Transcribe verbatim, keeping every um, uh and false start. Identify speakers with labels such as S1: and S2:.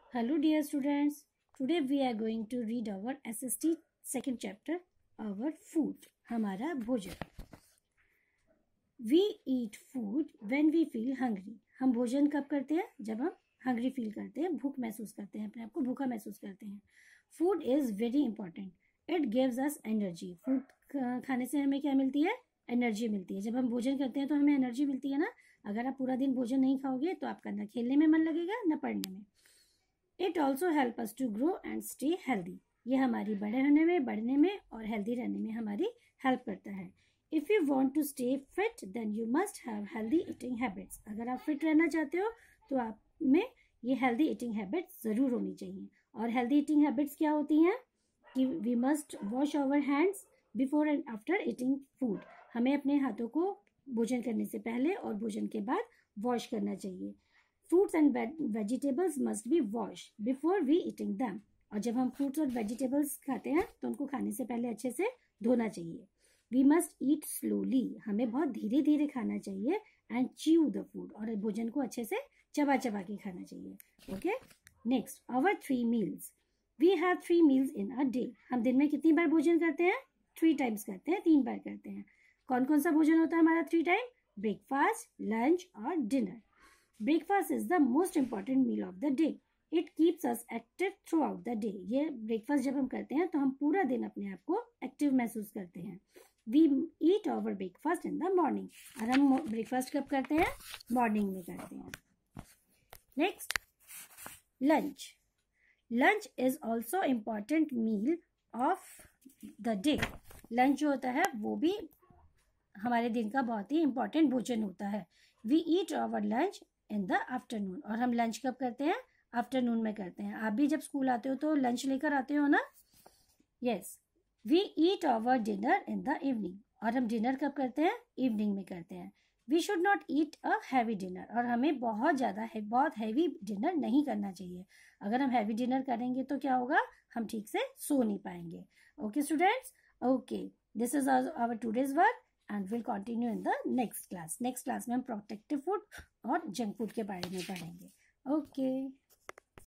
S1: Hello dear students, today we are going to read our S S T second chapter, our food, हमारा भोजन. We eat food when we feel hungry. हम भोजन कब करते हैं? जब हम hungry feel करते हैं, भूख महसूस करते हैं, अपने आप को भूखा महसूस करते हैं. Food is very important. It gives us energy. Food खाने से हमें क्या मिलती है? एनर्जी मिलती है. जब हम भोजन करते हैं तो हमें एनर्जी मिलती है ना. अगर आप पूरा दिन भोजन नहीं खाओगे तो आपका ना खेलने में मन लगेगा ना पढ़ने में. It also help us to grow and stay healthy. ये हमारी बड़े होने में, बढ़ने में और हेल्दी रहने में हमारी हेल्प करता है. If you want to stay fit then you must have healthy eating habits. अगर आप फिट रहना चाहते हो तो आप में ये हेल्दी ईटिंग हैबिट्स ज़रूर होनी चाहिए. और हेल्दी ईटिंग हैबिट्स क्या होती हैं कि we must wash our hands before and after eating food. हमें अपने हाथों को भोजन करने से पहले और भोजन के बाद वॉश करना चाहिए. Fruits and vegetables must be wash before we eating them. और जब हम फ्रूट्स और वेजिटेबल्स खाते हैं तो उनको खाने से पहले अच्छे से धोना चाहिए. We must eat slowly. हमें बहुत धीरे धीरे खाना चाहिए. And chew the food. और भोजन को अच्छे से चबा चबा के खाना चाहिए. Okay, next our three meals. We have three meals in a day. हम दिन में कितनी बार भोजन करते हैं? थ्री टाइम्स करते हैं, तीन बार करते हैं. कौन कौन सा भोजन होता है हमारा थ्री टाइम? ब्रेकफास्ट, लंच और dinner. Breakfast is the most important meal of the day. It keeps us active throughout the day. ये ब्रेकफास्ट जब हम करते हैं तो हम पूरा दिन अपने आप को एक्टिव महसूस करते हैं. We eat our breakfast in the morning. और हम ब्रेकफास्ट कब करते हैं? मॉर्निंग में करते हैं. Next, lunch. Lunch is also important meal of the day. Lunch जो होता है वो भी हमारे दिन का बहुत ही इंपॉर्टेंट भोजन होता है. We eat our lunch in the afternoon. और हम लंच कब करते हैं? आफ्टरनून में करते हैं. आप भी जब स्कूल आते हो तो लंच लेकर आते हो ना? Yes. We eat our dinner in the evening. और हम डिनर कब करते हैं? इवनिंग में करते हैं. We should not eat a heavy dinner. और हमें बहुत ज़्यादा है, बहुत हैवी डिनर नहीं करना चाहिए. अगर हम हैवी डिनर करेंगे तो क्या होगा? हम ठीक से सो नहीं पाएंगे. Okay students, okay, this is our today's work and we'll continue in the next class. Next class में हम प्रोटेक्टिव फूड और जंक फूड के बारे में पढ़ेंगे. Okay.